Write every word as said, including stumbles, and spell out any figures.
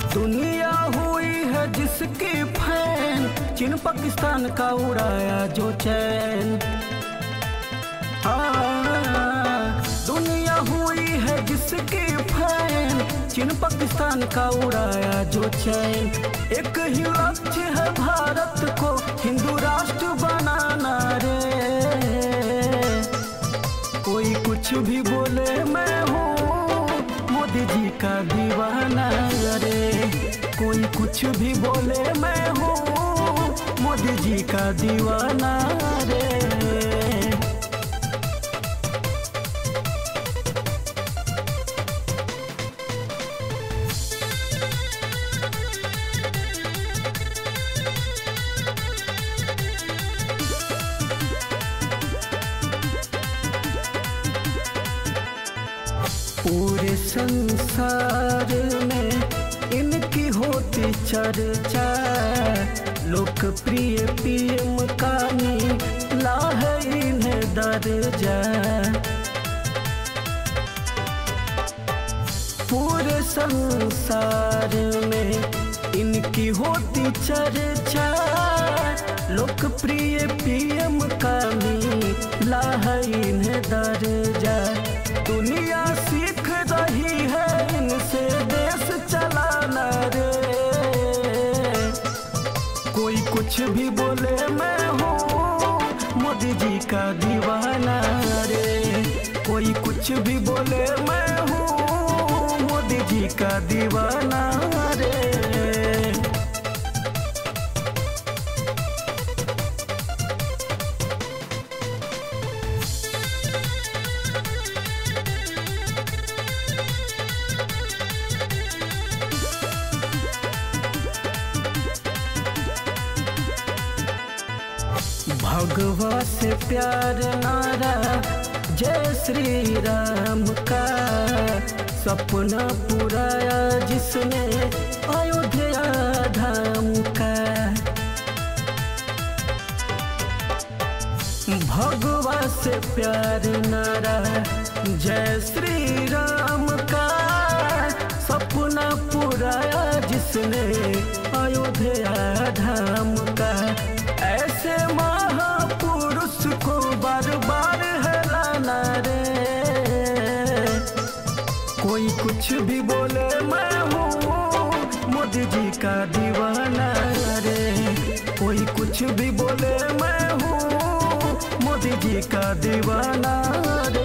दुनिया हुई है जिसकी फैन, चीन पाकिस्तान का उड़ाया जो चैन। दुनिया हुई है जिसकी फैन, चीन पाकिस्तान का उड़ाया जो चैन। एक ही लक्ष्य है भारत को हिंदू राष्ट्र बनाना रे। कोई कुछ भी बोले मैं हूँ मोदी जी का दीवाना रे। कोई कुछ भी बोले मैं हूँ मोदी जी का दीवाना रे। पूरे संसार में इनकी होती चर्चा, लोकप्रिय पीएम का मिला है इन्हें दर्जा। पूरे संसार में इनकी होती चर्चा, लोकप्रिय पीएम का मिला है इन्हें दर्जा। दुनिया सीख रही है इनसे देश चलाना रे। कोई कुछ भी बोले मैं हूँ मोदी जी का दीवाना रे। कोई कुछ भी बोले मैं हूँ मोदी जी का दीवाना रे। भगवा से प्यार नारा जय श्री राम का, सपना पुराया जिसने अयोध्या धाम का। भगवा से प्यार नारा जय श्री राम का, सपना पुराया जिसने अयोध्या धाम का। ऐसे महापुरुष को बार बार हिलाना रे। कोई कुछ भी बोले मैं हूँ मोदी जी का दीवाना रे। कोई कुछ भी बोले मैं हूँ मोदी जी का दीवाना रे।